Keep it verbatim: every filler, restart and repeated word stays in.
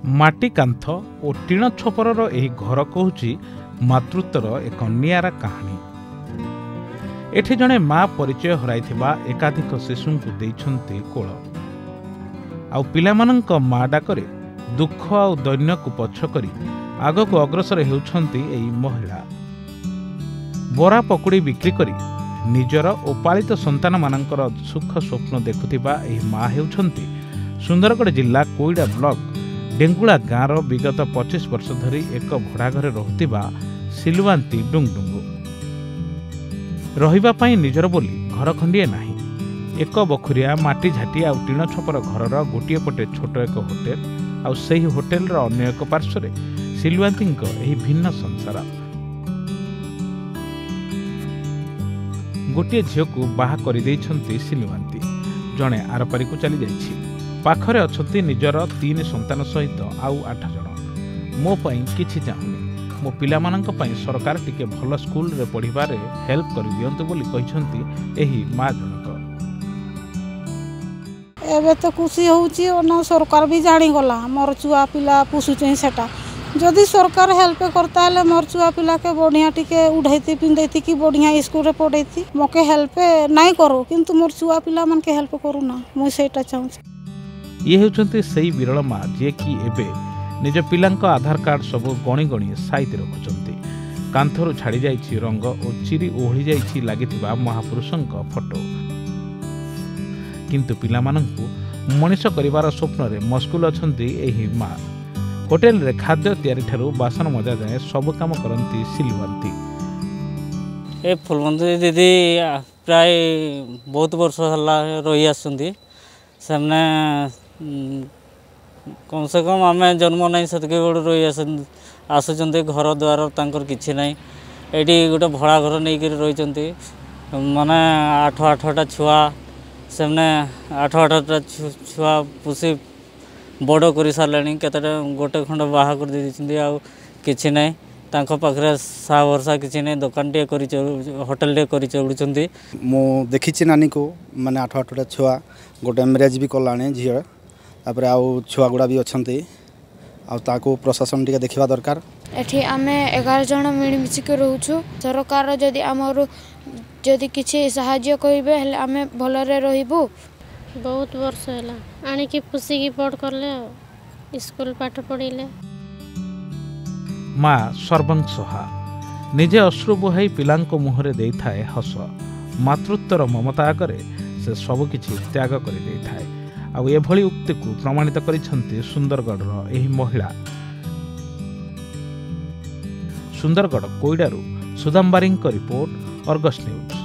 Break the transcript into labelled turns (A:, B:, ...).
A: माटी कांथ और टीण छपरर यही घर कहूँ मातृत्वर एक नियारा कहानी। एठी जड़े माँ परिचय हराई एकाधिक शिशु को देइछन्ति कोल आउ पिलामानंक माँ डाकरे दुख आउ दैन्य को पछ करी आग को अग्रसर हेउछन्ति एही महिला। बरा पकुड़ी बिक्री करी निजर और पालित संतान मानकर सुख स्वप्न देखुथिबा एही माँ हेउछन्ति सुंदरगढ़ जिला कोईडा ब्लॉक डेंगुला गाँव विगत पच्चीस वर्ष धरी एक भड़ा घरे रहुथिबा सिलवांती डुंगडुंगु। रहिबा पाई निजर बोली घर खंडिए नाही। एक बखुरिया माटी झाटी आउ टीण छपर घरर गोटिए पटे छोट एक होटेल आउ सेही होटेल रो अन्य एक पार्श्वरे सिलवांतींक एही भिन्न संसार। गोटिए झील को बाहा करि दैछन्ति सिलवांती जणे आरपारी को चली जाइछि। पाखरे अछन्ति निजर तीन संतान सहित आउ आठ जण। मो पई किछि चाहुनी, मो पिलामानंक पई सरकार टिके भल स्कूल रे पढ़िबारे हेल्प करि दियंतु बोली कहिसन्ति एही मा जनक।
B: एबे तो खुशी होउची ओना सरकार भी जानि गला मोर छुआ पिला पुसुचै सेटा। जदि सरकार हेल्प करता है मोर छुआ पिला के बढ़िया टिके उड़ैती पिंदैती कि बढ़िया स्कूल रे पढ़ैती मोके हेल्प नाही करो किंतु मोर छुआ पिला मन के हेल्प करू ना मु सेटा चाहू।
A: ये होचंती सही विरल माँ जे कि एबे निज पिलांक आधार कार्ड सब गणी गणी साइति रखुचंती। कांथरू छाड़ी जाइछि रंग और चिरी ओहଳି जाइछि लागिथिबा महापुरुषंक फोटो। किंतु पिलामानंकु मनीष करिवार स्वप्न रे मस्कुल अछंती एही माँ। होटेल रे खाद्य तैयारी ठारू बासन मजा जाए सब काम करंती सिलवांती।
C: ए फुलवंती दीदी प्राय बहुत वर्ष हल्ला रही आसुंदी सेमने कम से कम आम जन्म नहीं सेतके गोड़ रही आसुचंती घर द्वार तांकर किछि नहीं। एटी गोटे भड़ा घर नहीं कर रही माने आठ आठटा छुआ सेमने आठ आठटा छुआ पुषि बड़ कर सारे केतटा गोटे खंड बाहा कर देइछन्ती आउ किछि नहीं तांको पाखरे सा वर्षा किछि नहीं दुकान टे करी होटल टे करी चलुचंती।
D: मो देखिछि नानी को माने आठ आठटा छुआ गोटे मैरेज भी कलाने झील तापर आउ छुआ गुड़ा भी अच्छे आउ प्रशासन टिके देखा दरकार।
E: एठी आमे एगार जन मिलमिशिक रोचु सरकार जदि आमर जदि किछि सहाय्य करिबे हेले आमे भलरे रहिबु।
F: बहुत वर्ष हैला आनी की पुसी की पढ़ करले स्कूल पाठ पढ़िले।
A: माँ सर्वं सहा निजे अश्रु बुहाई पिलांको मुहरे देई थाए हस। मातृत्वर ममता आगरे से सब किछि त्याग करि देई थाए। आउ एभली उक्ति को प्रमाणित करिसन्ति सुंदरगढ़ एही महिला। सुंदरगढ़ कोईडारू सुदाम्बारींक रिपोर्ट, अर्गस न्यूज।